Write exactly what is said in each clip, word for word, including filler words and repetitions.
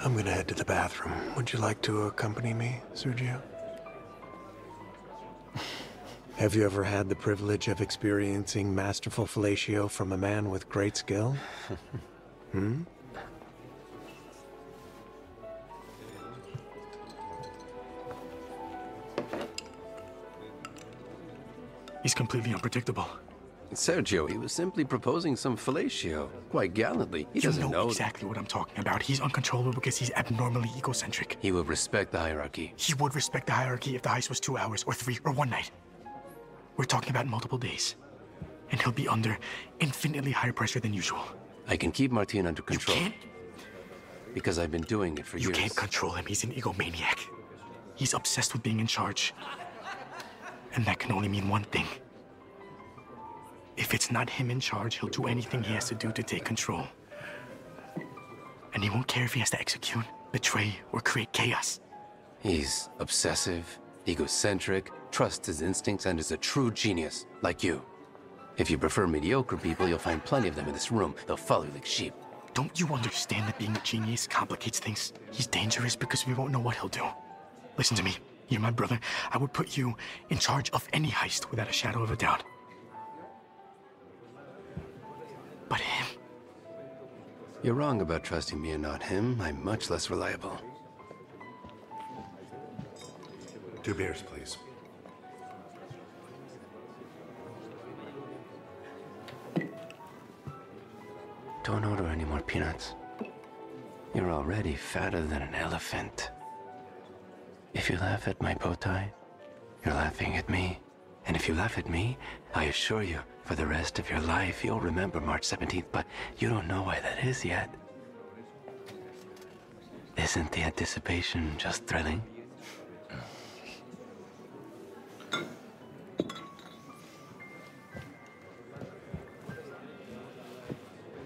I'm gonna head to the bathroom. Would you like to accompany me, Sergio? Have you ever had the privilege of experiencing masterful fellatio from a man with great skill? Hmm? He's completely unpredictable. Sergio, he was simply proposing some fellatio. Quite gallantly. He you doesn't know, know exactly what I'm talking about. He's uncontrollable because he's abnormally egocentric. He will respect the hierarchy. He would respect the hierarchy if the heist was two hours, or three, or one night. We're talking about multiple days. And he'll be under infinitely higher pressure than usual. I can keep Martin under You control. can't. Because I've been doing it for You years. can't control him. He's an egomaniac. He's obsessed with being in charge. And that can only mean one thing. If it's not him in charge, he'll do anything he has to do to take control. And he won't care if he has to execute, betray, or create chaos. He's obsessive, egocentric, trusts his instincts, and is a true genius, like you. If you prefer mediocre people, you'll find plenty of them in this room. They'll follow you like sheep. Don't you understand that being a genius complicates things? He's dangerous because we won't know what he'll do. Listen to me. You're my brother. I would put you in charge of any heist without a shadow of a doubt. But him? You're wrong about trusting me and not him. I'm much less reliable. Two beers, please. Don't order any more peanuts. You're already fatter than an elephant. If you laugh at my bow tie, you're laughing at me. And if you laugh at me, I assure you, for the rest of your life, you'll remember March seventeenth, but you don't know why that is yet. Isn't the anticipation just thrilling?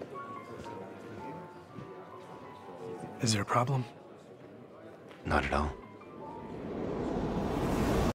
Is there a problem? Not at all.